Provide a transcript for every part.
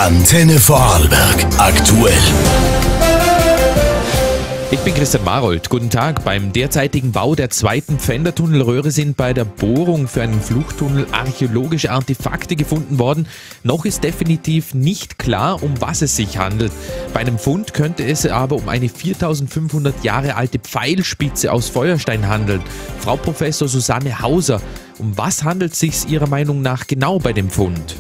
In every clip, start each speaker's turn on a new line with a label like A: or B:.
A: Antenne Vorarlberg. Aktuell.
B: Ich bin Christian Marold. Guten Tag. Beim derzeitigen Bau der zweiten Pfändertunnelröhre sind bei der Bohrung für einen Fluchttunnel archäologische Artefakte gefunden worden. Noch ist definitiv nicht klar, um was es sich handelt. Bei einem Fund könnte es aber um eine 4500 Jahre alte Pfeilspitze aus Feuerstein handeln. Frau Professor Susanne Hauser, um was handelt es sich Ihrer Meinung nach genau bei dem Fund?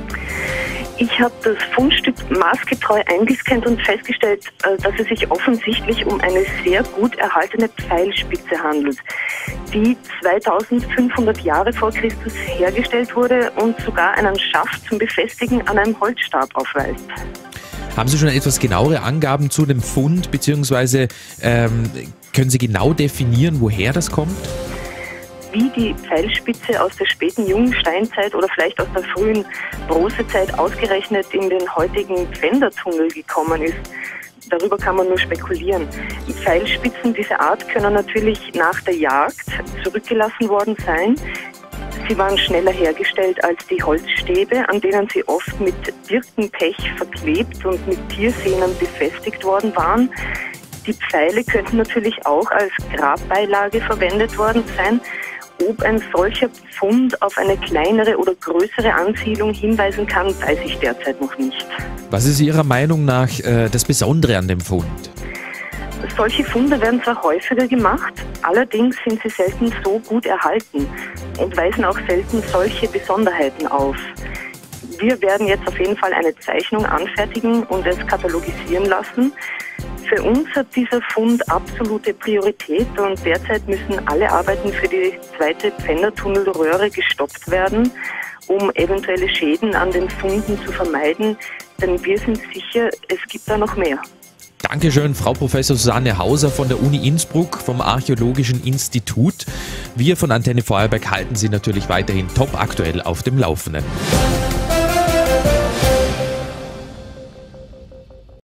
C: Ich habe das Fundstück maßgetreu eingescannt und festgestellt, dass es sich offensichtlich um eine sehr gut erhaltene Pfeilspitze handelt, die 2500 Jahre vor Christus hergestellt wurde und sogar einen Schaft zum Befestigen an einem Holzstab aufweist.
B: Haben Sie schon etwas genauere Angaben zu dem Fund, beziehungsweise können Sie genau definieren, woher das kommt?
C: Wie die Pfeilspitze aus der späten Jungsteinzeit oder vielleicht aus der frühen Bronzezeit ausgerechnet in den heutigen Pfändertunnel gekommen ist, darüber kann man nur spekulieren. Die Pfeilspitzen dieser Art können natürlich nach der Jagd zurückgelassen worden sein. Sie waren schneller hergestellt als die Holzstäbe, an denen sie oft mit Birkenpech verklebt und mit Tiersehnen befestigt worden waren. Die Pfeile könnten natürlich auch als Grabbeilage verwendet worden sein. Ob ein solcher Fund auf eine kleinere oder größere Ansiedlung hinweisen kann, weiß ich derzeit noch nicht.
B: Was ist Ihrer Meinung nach das Besondere an dem Fund?
C: Solche Funde werden zwar häufiger gemacht, allerdings sind sie selten so gut erhalten und weisen auch selten solche Besonderheiten auf. Wir werden jetzt auf jeden Fall eine Zeichnung anfertigen und es katalogisieren lassen. Für uns hat dieser Fund absolute Priorität und derzeit müssen alle Arbeiten für die zweite Pfändertunnelröhre gestoppt werden, um eventuelle Schäden an den Funden zu vermeiden, denn wir sind sicher, es gibt da noch mehr.
B: Dankeschön, Frau Professor Susanne Hauser von der Uni Innsbruck vom Archäologischen Institut. Wir von Antenne Vorarlberg halten Sie natürlich weiterhin top aktuell auf dem Laufenden.